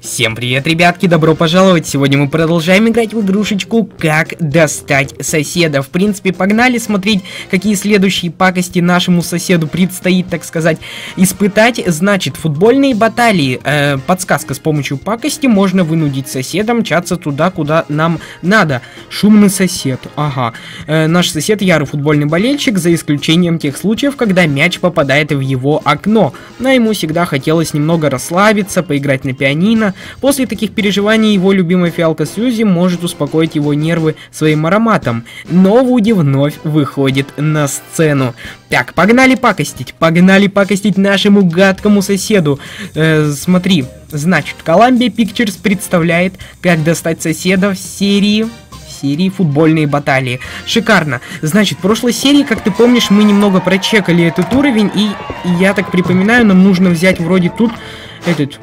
Всем привет, ребятки, добро пожаловать! Сегодня мы продолжаем играть в игрушечку «Как достать соседа». В принципе, погнали смотреть, какие следующие пакости нашему соседу предстоит, так сказать, испытать. Значит, футбольные баталии. Подсказка: с помощью пакости можно вынудить соседа мчаться туда, куда нам надо. Шумный сосед. Ага. Наш сосед ярый футбольный болельщик, за исключением тех случаев, когда мяч попадает в его окно. Но ему всегда хотелось немного расслабиться, поиграть на пианино. После таких переживаний его любимая фиалка Сьюзи может успокоить его нервы своим ароматом. Но Вуди вновь выходит на сцену. Так, погнали пакостить нашему гадкому соседу. Смотри, значит, Columbia Pictures представляет, как достать соседа в серии футбольные баталии. Шикарно. Значит, в прошлой серии, как ты помнишь, мы немного прочекали этот уровень, и я так припоминаю, нам нужно взять вроде тут этот...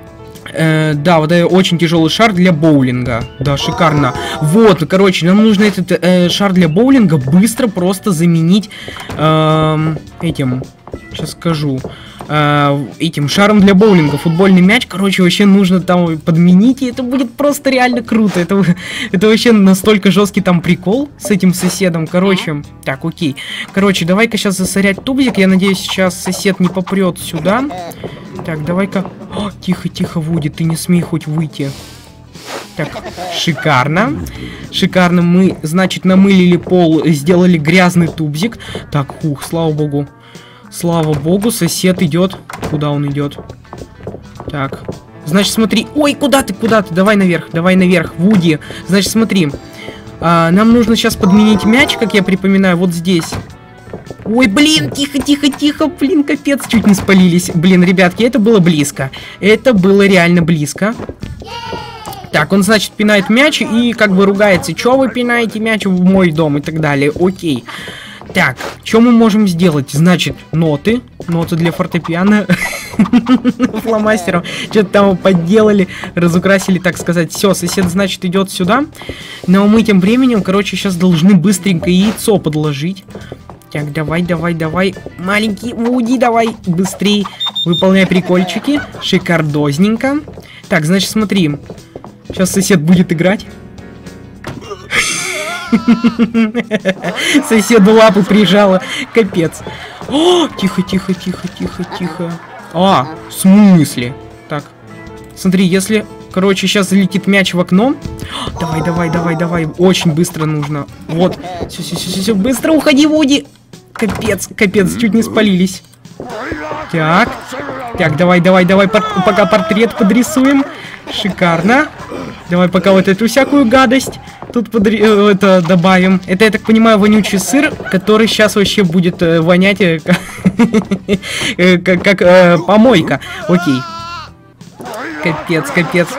да, вот это очень тяжелый шар для боулинга. Да, шикарно. Вот, короче, нам нужно этот шар для боулинга быстро просто заменить этим, сейчас скажу, этим шаром для боулинга. Футбольный мяч, короче, вообще нужно там подменить, и это будет просто реально круто. Это вообще настолько жесткий там прикол с этим соседом. Короче, так, окей. Короче, давай-ка сейчас засорять тубзик. Я надеюсь, сейчас сосед не попрет сюда. Так, давай-ка... Тихо, Вуди, ты не смей хоть выйти. Так, шикарно. Шикарно. Мы, значит, намылили пол, сделали грязный тубзик. Так, слава богу. Слава богу, сосед идет. Куда он идет? Так, значит, смотри. Ой, куда ты? Давай наверх, Вуди. Значит, смотри. Нам нужно сейчас подменить мяч, как я припоминаю, вот здесь. Ой, блин, тихо, блин, капец, чуть не спалились. Блин, ребятки, это было близко. Это было реально близко. Так, он, значит, пинает мяч и как бы ругается. Чё вы пинаете мяч в мой дом и так далее. Окей. Так, что мы можем сделать? Значит, ноты для фортепиано. Фломастером. Что-то там подделали, разукрасили, так сказать. Все, сосед, значит, идет сюда. Но мы тем временем, короче, сейчас должны быстренько яйцо подложить. Так, давай. Маленький Вуди, давай, быстрей. Выполняй прикольчики. Шикардозненько. Так, значит, смотри. Сейчас сосед будет играть. Соседу лапу прижало. Капец. О, тихо. В смысле? Так, смотри, если... Короче, сейчас залетит мяч в окно. Давай. Очень быстро нужно. Вот. Все. Быстро уходи, Вуди. Капец, чуть не спалились. Так, давай. Пока портрет подрисуем. Шикарно. Давай пока вот эту всякую гадость тут это добавим. Это, я так понимаю, вонючий сыр, который сейчас вообще будет вонять как помойка. Окей. Капец.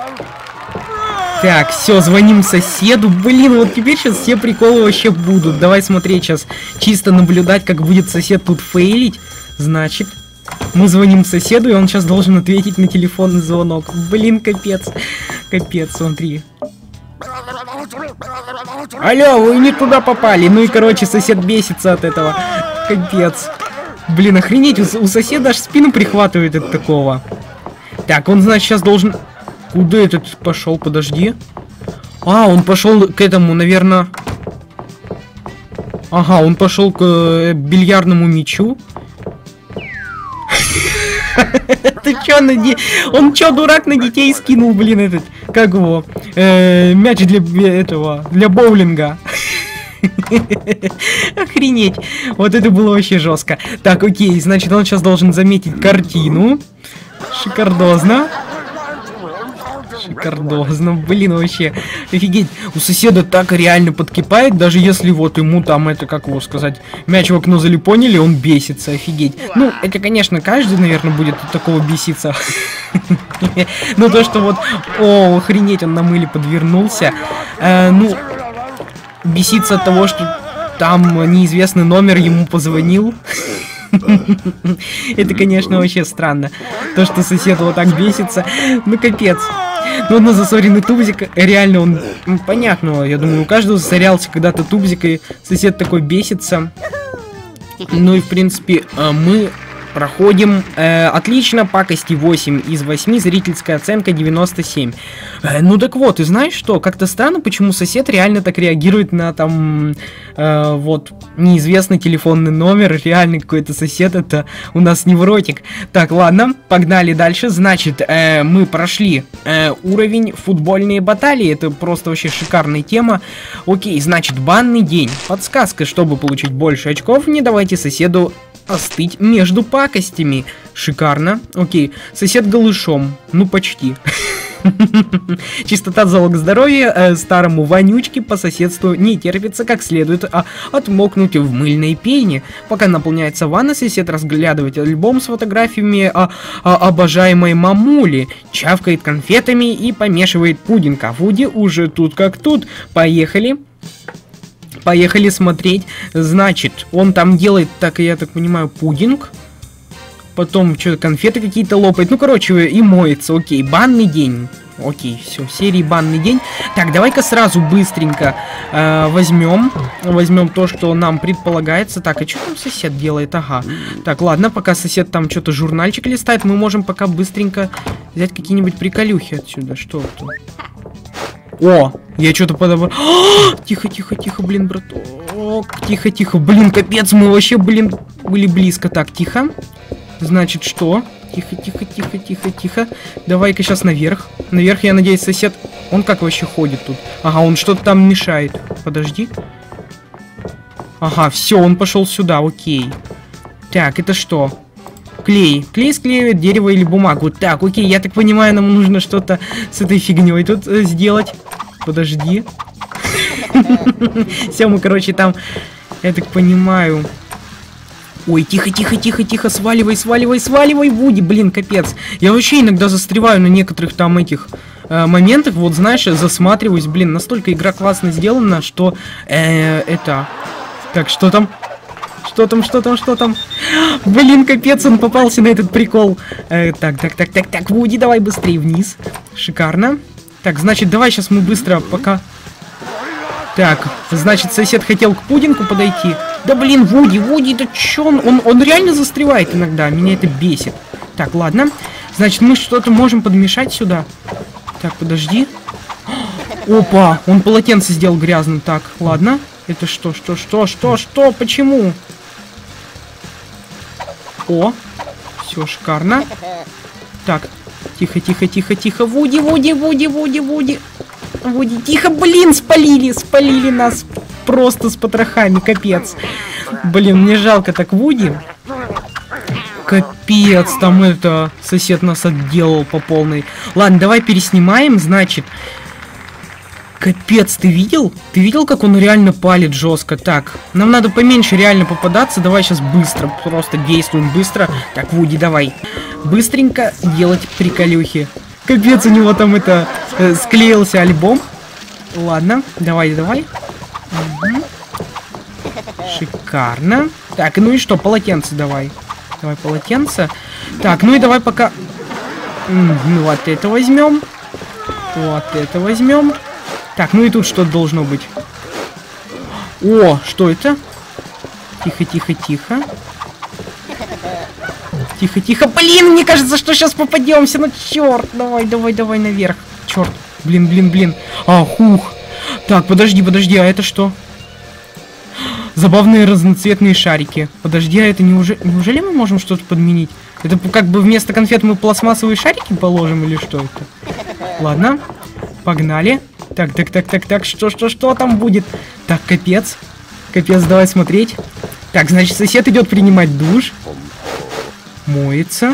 Так, все, звоним соседу. Блин, вот теперь сейчас все приколы вообще будут. Давай смотреть сейчас, чисто наблюдать, как будет сосед тут фейлить. Значит, мы звоним соседу, и он сейчас должен ответить на телефонный звонок. Блин, капец, смотри. Алло, вы не туда попали. Ну и, короче, сосед бесится от этого. Капец. Блин, охренеть, у соседа аж спину прихватывает от такого. Так, он, значит, сейчас должен... Куда этот пошел? Подожди. Он пошел к этому, наверное... Ага, он пошел к бильярдному мячу. Ты чё, он чё, дурак, на детей скинул, блин, этот... Как его? Мяч для боулинга. Охренеть. Вот это было вообще жестко. Так, окей, значит, он сейчас должен заметить картину. Шикардозно, блин, вообще, офигеть, у соседа так реально подкипает, даже если вот ему там, это, как его сказать, мяч в окно залипонили, он бесится, офигеть. Ну, это, конечно, каждый, наверное, будет от такого беситься. Ну, то, что вот, охренеть, он на мыле подвернулся, ну, бесится от того, что там неизвестный номер ему позвонил. Это, конечно, вообще странно. То, что сосед вот так бесится. Ну, капец. Ну, на засоренный тубзик, реально он... понятно, я думаю, у каждого засорялся когда-то тубзик, и сосед такой бесится. Ну и, в принципе, мы Проходим. Отлично, пакости 8 из 8, зрительская оценка 97. Ну так вот, и знаешь что? Как-то странно, почему сосед реально так реагирует на там, вот, неизвестный телефонный номер. Реально какой-то сосед, это у нас невротик. Так, ладно, погнали дальше. Значит, мы прошли уровень футбольные баталии. Это просто вообще шикарная тема. Окей, значит, банный день. Подсказка, чтобы получить больше очков, не давайте соседу остыть между пакостями. Шикарно. Окей. Сосед голышом. Ну, почти. Чистота залог здоровья. Старому вонючке по соседству не терпится как следует отмокнуть в мыльной пене. Пока наполняется ванна, сосед разглядывает альбом с фотографиями обожаемой мамули, чавкает конфетами и помешивает пудинг. А Вуди уже тут как тут. Поехали. Поехали смотреть. Значит, он там делает, так я так понимаю, пудинг. Потом что-то конфеты какие-то лопает. Ну, короче, и моется. Окей, банный день. Окей, все, серии банный день. Так, давай-ка сразу быстренько возьмем то, что нам предполагается. Так, а что там сосед делает? Ага. Так, ладно, пока сосед там что-то журнальчик листает, мы можем пока быстренько взять какие-нибудь приколюхи отсюда. Что это? О, я что-то подобрал. Тихо, тихо, тихо, блин, браток. Тихо, тихо, блин, капец, мы вообще, блин, были близко. Так, тихо. Значит, что? Тихо, тихо, тихо, тихо, тихо. Давай-ка сейчас наверх. Наверх, я надеюсь, сосед... Он как вообще ходит тут? Ага, он что-то там мешает. Подожди. Ага, все, он пошел сюда, окей. Так, это что? Клей. Клей склеивает дерево или бумагу. Так, окей, я так понимаю, нам нужно что-то с этой фигней тут сделать. Подожди. Все, мы, короче, там, я так понимаю... Ой, тихо, тихо, тихо, тихо, сваливай, сваливай, сваливай, Вуди, блин, капец. Я вообще иногда застреваю на некоторых там этих моментах, вот, знаешь, засматриваюсь, блин, настолько игра классно сделана, что, это... Так, что там? Что там, что там, что там? Блин, капец, он попался на этот прикол. Так, Вуди, давай быстрее вниз. Шикарно. Так, значит, давай сейчас мы быстро пока... Так, значит, сосед хотел к пудинку подойти. Да блин, Вуди, да чё он реально застревает иногда, меня это бесит. Так, ладно. Значит, мы что-то можем подмешать сюда. Так, подожди. Опа, он полотенце сделал грязным. Так, ладно. Это что, почему? О, все шикарно. Так, тихо, тихо, тихо, тихо. Вуди. Вуди, тихо, блин, спалили нас просто с потрохами, капец. Блин, мне жалко так Вуди. Капец, там это, сосед нас отделал по полной. Ладно, давай переснимаем, значит. Капец, ты видел? Ты видел, как он реально палит жестко? Так, нам надо поменьше реально попадаться. Давай сейчас быстро, просто действуем быстро. Так, Вуди, давай. Быстренько делать приколюхи. Капец, у него там это... склеился альбом. Ладно, давай. Угу. Шикарно. Так, ну и что, полотенце давай. Давай полотенце. Так, ну и давай пока... вот это возьмем. Вот это возьмем. Так, ну и тут что должно быть? О, что это? Тихо, тихо, тихо. Тихо, тихо. Блин, мне кажется, что сейчас попадемся. Ну, черт. Давай наверх. Черт. Блин. Хух. Так, подожди, а это что? Забавные разноцветные шарики. Подожди, а это неужели мы можем что-то подменить? Это как бы вместо конфет мы пластмассовые шарики положим или что это? Ладно. Погнали. Так, что там будет? Так, капец, давай смотреть. Так, значит, сосед идет принимать душ. Моется.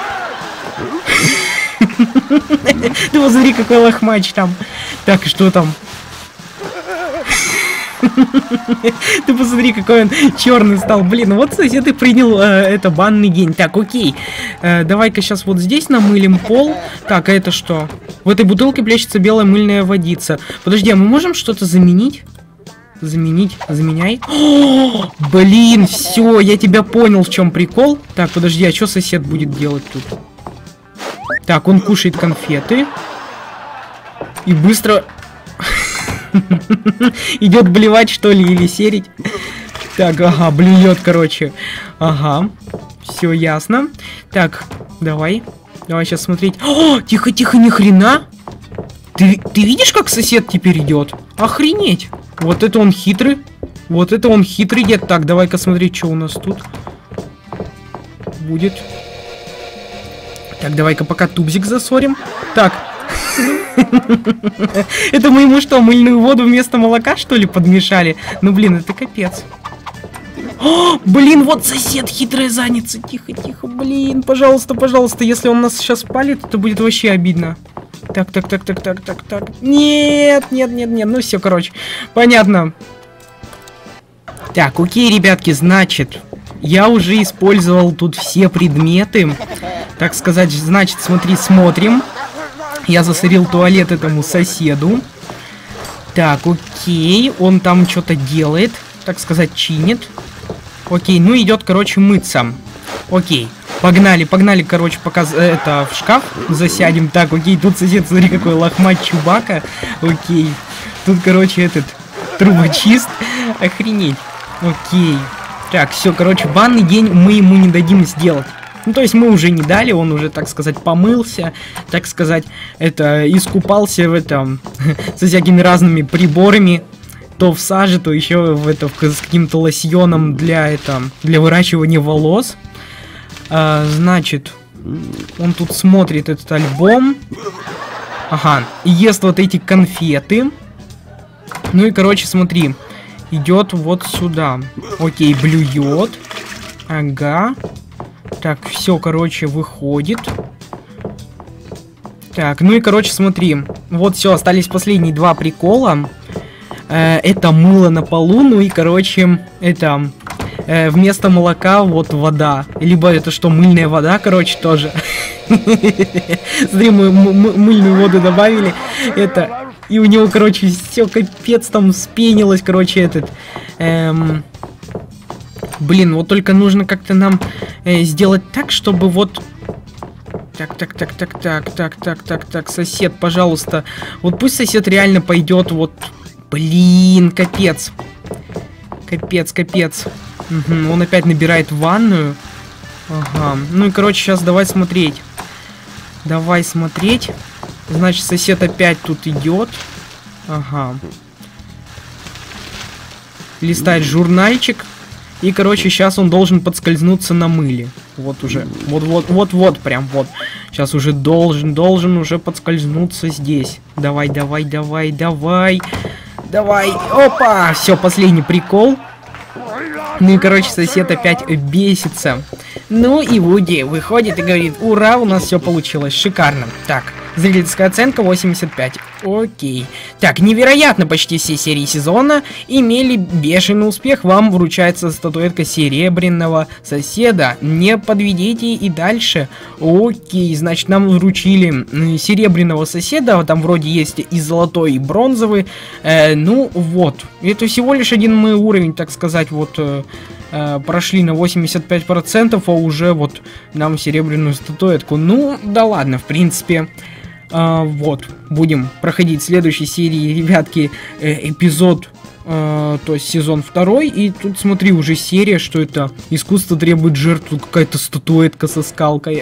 Ты посмотри, какой лохмач там. Так, что там? Ты посмотри, какой он черный стал. Блин, вот сосед и принял это банный день. Так, окей. Давай-ка сейчас вот здесь намылим пол. Так, а это что? В этой бутылке плещется белая мыльная водица. Подожди, а мы можем что-то заменить? Заменяй. О, блин, все, я тебя понял, в чем прикол. Так, подожди, а что сосед будет делать тут? Так, он кушает конфеты. И быстро... идет блевать, что ли, или серить. Так, ага, блюет, короче. Ага. Все ясно. Так, давай. Давай сейчас смотреть. О, тихо, тихо, ни хрена. Ты видишь, как сосед теперь идет? Охренеть. Вот это он хитрый. Вот это он хитрый дед. Так, давай-ка смотреть, что у нас тут будет. Так, давай-ка пока тубзик засорим. Так. Это мы ему что, мыльную воду вместо молока, что ли, подмешали? Ну, блин, это капец. О, блин, вот сосед хитрый занятся. Тихо, тихо, блин, пожалуйста, пожалуйста. Если он нас сейчас палит, это будет вообще обидно. Так. Нет. Ну все, короче. Понятно. Так, окей, ребятки, значит, я уже использовал тут все предметы. Так сказать, значит, смотрим. Я засорил туалет этому соседу. Так, окей, он там что-то делает. Так сказать, чинит. Окей, ну идет, короче, мыться. Окей, погнали, короче, пока это в шкаф засядем. Так, окей, тут сосед, смотри, какой лохмат Чубака. Окей, тут, короче, этот трубочист. Охренеть. Окей. Так, все, короче, банный день мы ему не дадим сделать. Ну, то есть мы уже не дали, он уже, так сказать, помылся, так сказать, это, искупался в этом, со всякими разными приборами. То в саже, то еще с каким-то лосьоном для выращивания волос. Значит, он тут смотрит этот альбом. Ага, и ест вот эти конфеты. Ну и, короче, смотри, идет вот сюда. Окей, блюет. Ага. Так, все, короче, выходит. Так, ну и, короче, смотри. Вот все, остались последние два прикола. Это мыло на полу, ну и, короче, это вместо молока вот вода. Либо это что, мыльная вода, короче, тоже. Смотри, мы мыльную воду добавили. Это, и у него, короче, все капец там вспенилось, короче, этот. Блин, вот только нужно как-то нам сделать так, чтобы вот... Так, сосед, пожалуйста. Вот пусть сосед реально пойдет вот... Блин, капец. Капец. Угу, он опять набирает ванную. Ага. Ну и, короче, сейчас давай смотреть. Значит, сосед опять тут идет. Ага. Листает журнальчик. И, короче, сейчас он должен подскользнуться на мыле. Вот уже. Вот, прям вот. Сейчас уже должен уже подскользнуться здесь. Давай. Опа! Все, последний прикол. Ну и, короче, сосед опять бесится. Ну и Вуди выходит и говорит: ура, у нас все получилось, шикарно. Так, зрительская оценка 85. Окей. Так, невероятно, почти все серии сезона имели бешеный успех. Вам вручается статуэтка серебряного соседа. Не подведите и дальше. Окей, значит, нам вручили серебряного соседа. Там вроде есть и золотой, и бронзовый. Ну вот, это всего лишь один мы уровень, так сказать, вот... прошли на 85%, а уже вот нам серебряную статуэтку. Ну, да ладно, в принципе. Вот, будем проходить в следующей серии, ребятки, эпизод, то есть сезон 2. И тут, смотри, уже серия, что это искусство требует жертву, какая-то статуэтка со скалкой.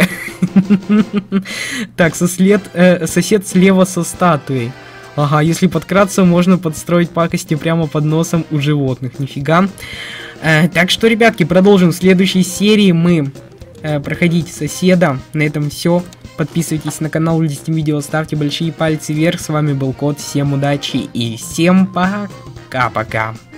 Так, сосед слева со статуей. Ага, если подкраться, можно подстроить пакости прямо под носом у животных. Нифига. Так что, ребятки, продолжим в следующей серии мы проходить соседа. На этом все. Подписывайтесь на канал, листите видео, ставьте большие пальцы вверх. С вами был Кот. Всем удачи и всем пока-пока.